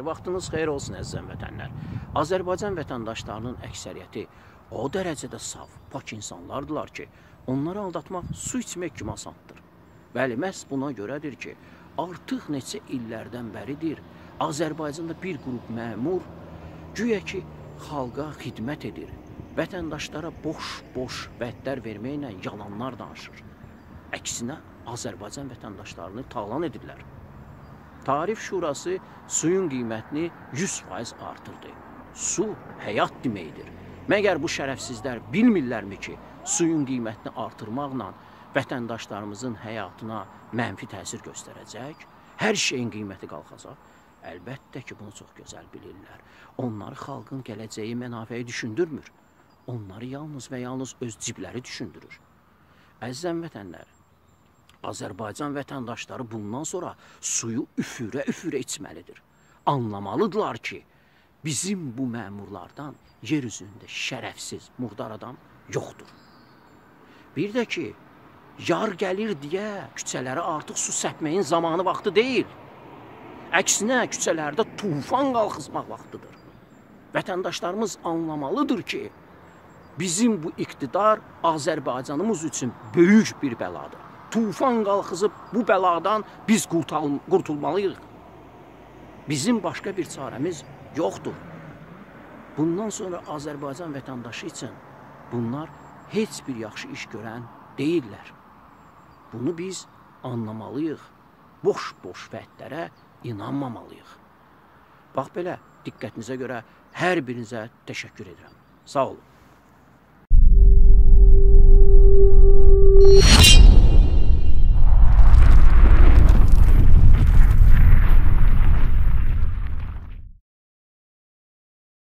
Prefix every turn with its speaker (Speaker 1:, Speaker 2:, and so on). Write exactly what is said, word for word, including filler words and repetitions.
Speaker 1: Vaxtınız xeyir olsun əziz vətənlər. Azərbaycan vətəndaşlarının əksəriyyəti o dərəcədə saf, pak insanlardılar ki, onları aldatmaq su içmək kimi asandır. Bəli, məhz buna görədir ki, artıq neçə illərdən bəridir Azərbaycanda bir qrup məmur güya ki, xalqa xidmət edir. Vətəndaşlara boş-boş vədlər verməklə yalanlar danışır. Əksinə, Azərbaycan vətəndaşlarını talan edirlər. Tarif Şurası suyun qiymətini yüz faiz artırdı. Su həyat deməkdir. Məgər bu şərəfsizlər bilmirlərmi ki, suyun qiymətini artırmaqla vətəndaşlarımızın həyatına mənfi təsir göstərəcək? Hər şeyin qiyməti qalxacaq. Əlbəttə ki, bunu çox gözəl bilirlər. Onları xalqın gələcəyi mənafəyi düşündürmür. Onları yalnız və yalnız öz cibləri düşündürür. Əziz vətənlər, Azərbaycan vətəndaşları bundan sonra suyu üfürə-üfürə içməlidir. Anlamalıdırlar ki, bizim bu məmurlardan yer üzündə şərəfsiz, murdar adam yoxdur. Bir də ki, yar gəlir deyə küçələrə artıq su səpməyin zamanı vaxtı deyil. Əksinə, küçələrdə tufan qalxızmaq vaxtıdır. Vətəndaşlarımız anlamalıdır ki, bizim bu iqtidar Azərbaycanımız üçün böyük bir bəladır. Tufan qalxızıb bu bəladan biz qurtulmalıyıq. Bizim başqa bir çarəmiz yoxdur. Bundan sonra Azərbaycan vətəndaşı üçün bunlar heç bir yaxşı iş görən deyirlər. Bunu biz anlamalıyıq. Boş-boş vədlərə inanmamalıyıq. Bax belə, diqqətinizə görə hər birinizə təşəkkür edirəm. Sağ olun.